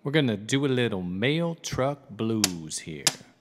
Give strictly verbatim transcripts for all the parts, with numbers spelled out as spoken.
We're gonna do a little mail truck blues here.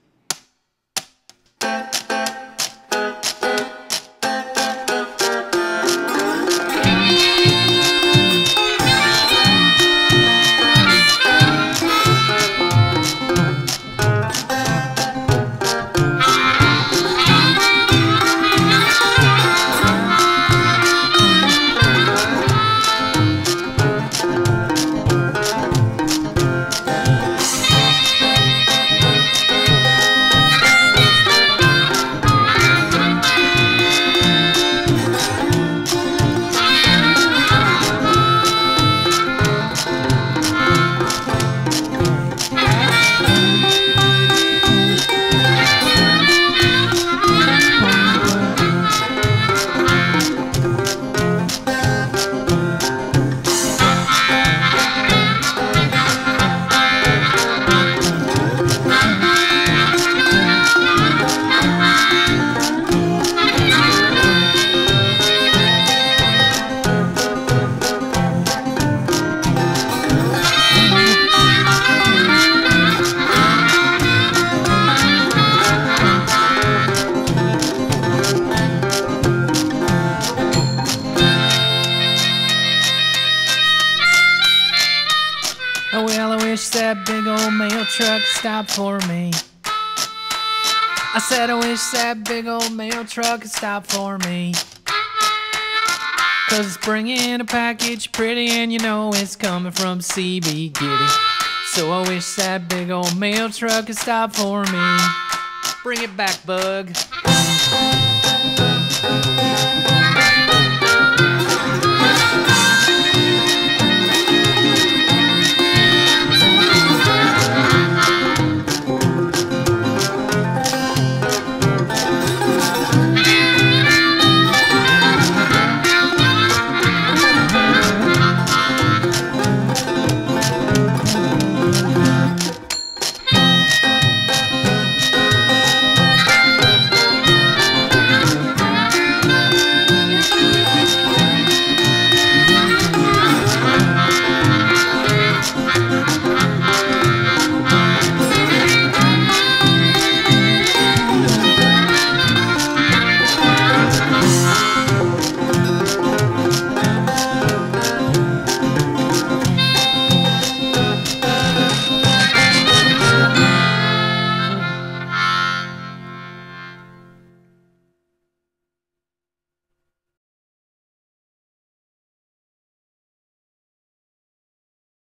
Oh, well, I wish that big old mail truck stopped for me. I said I wish that big old mail truck could stop for me. Cause it's bringing a package pretty and you know it's coming from C B Giddy. So I wish that big old mail truck could stop for me. Bring it back, Bug.